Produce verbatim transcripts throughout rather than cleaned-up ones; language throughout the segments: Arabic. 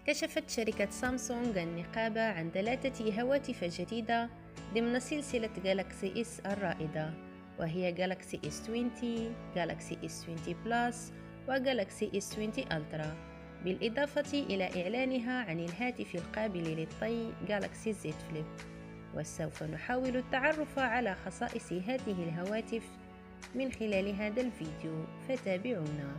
كشفت شركة سامسونج النقابة عن ثلاثة هواتف جديدة ضمن سلسلة جالاكسي اس الرائدة، وهي جالاكسي اس عشرين، جالاكسي اس عشرين بلس، وجالاكسي اس عشرين الترا، بالإضافة إلى إعلانها عن الهاتف القابل للطي جالاكسي زد فليب. وسوف نحاول التعرف على خصائص هذه الهواتف من خلال هذا الفيديو، فتابعونا.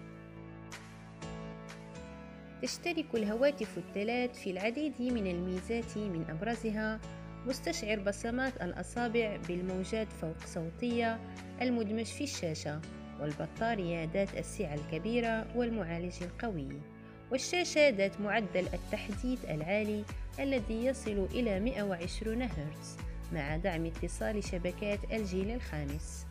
تشترك الهواتف الثلاث في العديد من الميزات، من أبرزها مستشعر بصمات الأصابع بالموجات فوق صوتية المدمج في الشاشة، والبطارية ذات السعة الكبيرة والمعالج القوي، والشاشة ذات معدل التحديث العالي الذي يصل إلى مئة وعشرين هرتز مع دعم اتصال شبكات الجيل الخامس.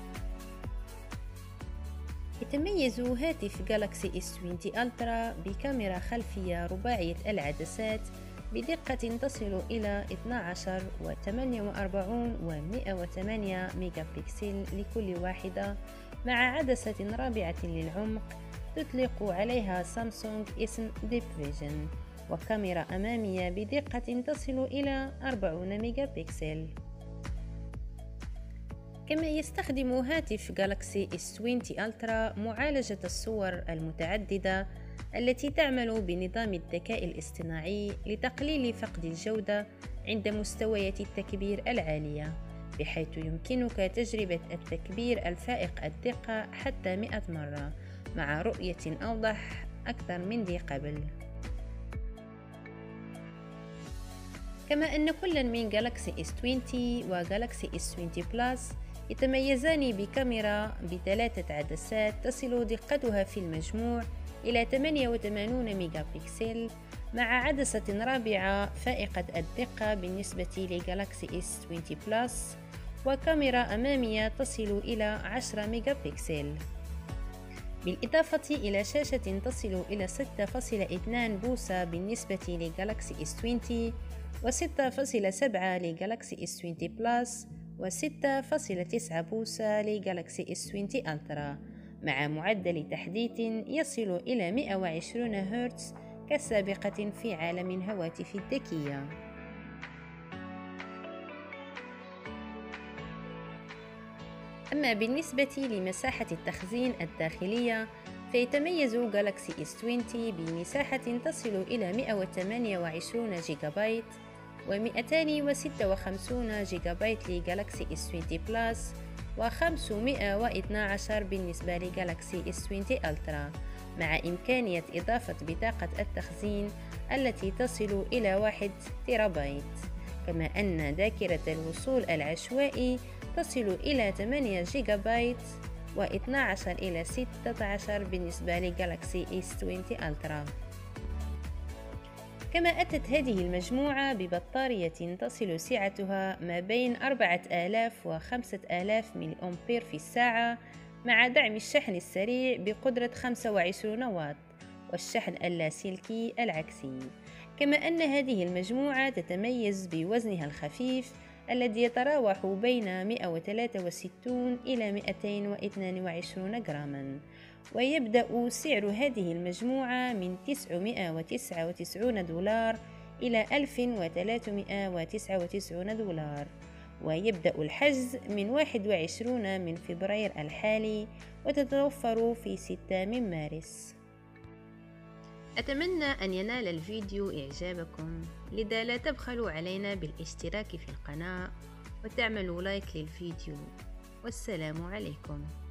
يتميز هاتف جالاكسي اس عشرين الترا بكاميرا خلفية رباعية العدسات بدقة تصل إلى اثني عشر وثمانية وأربعين ومئة وثمانية ميجا بكسل لكل واحدة، مع عدسة رابعة للعمق تطلق عليها سامسونج اسم ديب فيجن، وكاميرا أمامية بدقة تصل إلى أربعين ميجا بكسل. كما يستخدم هاتف جالاكسي اس عشرين الترا معالجة الصور المتعددة التي تعمل بنظام الذكاء الاصطناعي لتقليل فقد الجودة عند مستويات التكبير العالية، بحيث يمكنك تجربة التكبير الفائق الدقة حتى مئة مرة مع رؤية أوضح أكثر من ذي قبل. كما أن كل من جالاكسي اس عشرين وجالاكسي اس عشرين بلس يتميزان بكاميرا بثلاثة عدسات تصل دقتها في المجموع إلى ثمانية وثمانين ميجا بكسل، مع عدسة رابعة فائقة الدقة بالنسبة لجالاكسي اس عشرين بلس، وكاميرا أمامية تصل إلى عشرة ميجا بكسل، بالإضافة إلى شاشة تصل إلى ستة فاصلة اثنين بوصة بالنسبة لجالاكسي اس عشرين، وستة فاصلة سبعة لجالاكسي اس عشرين بلس، وستة فاصلة تسعة بوصة لجالاكسي اس عشرين الترا، مع معدل تحديث يصل إلى مئة وعشرين هرتز كالسابقة في عالم الهواتف الذكية. أما بالنسبة لمساحة التخزين الداخلية، فيتميز جالاكسي اس عشرين بمساحة تصل إلى مئة وثمانية وعشرين جيجا بايت ومئتين وستة وخمسين جيجا بايت لجالاكسي اس عشرين بلس، وخمسمئة واثني عشر بالنسبة لجالاكسي اس عشرين الترا، مع إمكانية إضافة بطاقة التخزين التي تصل إلى واحد تيرا بايت. كما أن ذاكرة الوصول العشوائي تصل إلى ثمانية جيجا بايت واثني عشر إلى ستة عشر بالنسبة لجالاكسي اس عشرين الترا. كما أتت هذه المجموعة ببطارية تصل سعتها ما بين أربعة آلاف وخمسة آلاف ملي أمبير في الساعة، مع دعم الشحن السريع بقدرة خمسة وعشرين واط والشحن اللاسلكي العكسي. كما أن هذه المجموعة تتميز بوزنها الخفيف الذي يتراوح بين مئة وثلاثة وستين إلى مئتين واثنين وعشرين جراما، ويبدأ سعر هذه المجموعة من تسعمئة وتسعة وتسعين دولار إلى ألف وثلاثمئة وتسعة وتسعين دولار، ويبدأ الحجز من واحد وعشرين من فبراير الحالي وتتوفر في ستة من مارس. أتمنى أن ينال الفيديو إعجابكم، لذا لا تبخلوا علينا بالاشتراك في القناة وتعملوا لايك للفيديو، والسلام عليكم.